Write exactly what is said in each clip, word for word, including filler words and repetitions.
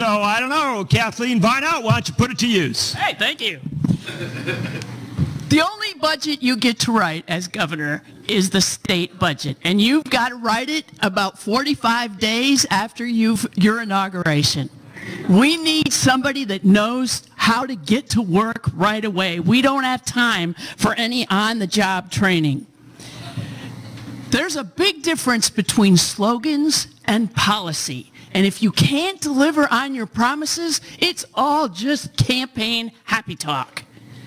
I don't know, Kathleen Vineout, why don't you put it to use? Hey, thank you. The only budget you get to write as governor is the state budget, and you've got to write it about forty-five days after you've, your inauguration. We need somebody that knows how to get to work right away. We don't have time for any on-the-job training. There's a big difference between slogans and policy. And if you can't deliver on your promises, it's all just campaign happy talk.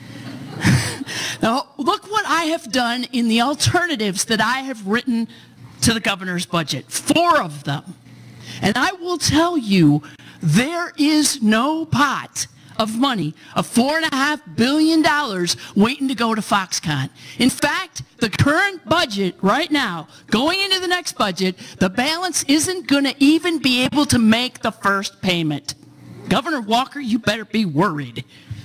Now, look what I have done in the alternatives that I have written to the governor's budget. Four of them. And I will tell you, there is no pot of money of four and a half billion dollars waiting to go to Foxconn. In fact, the current budget right now, going into the next budget, the balance isn't going to even be able to make the first payment. Governor Walker, you better be worried.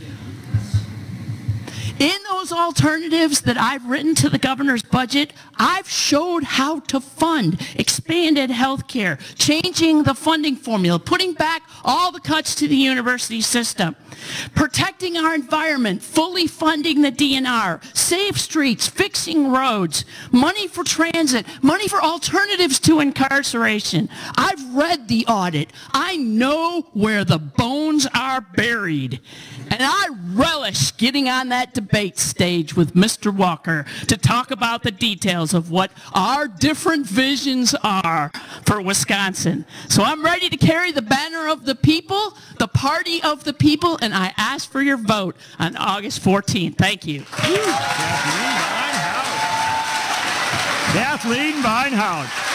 In those alternatives that I've written to the governor's budget, I've showed how to fund expanded health care, changing the funding formula, putting back all the cuts to the university system, protecting our environment, fully funding the D N R, safe streets, fixing roads, money for transit, money for alternatives to incarceration. I've read the audit. I know where the bones are buried. And I relish getting on that debate stage with Mister Walker to talk about the details of what our different visions are for Wisconsin. So I'm ready to carry the banner of the people, the party of the people, and I ask for your vote on August fourteenth. Thank you. Kathleen Vineout. Kathleen Vineout.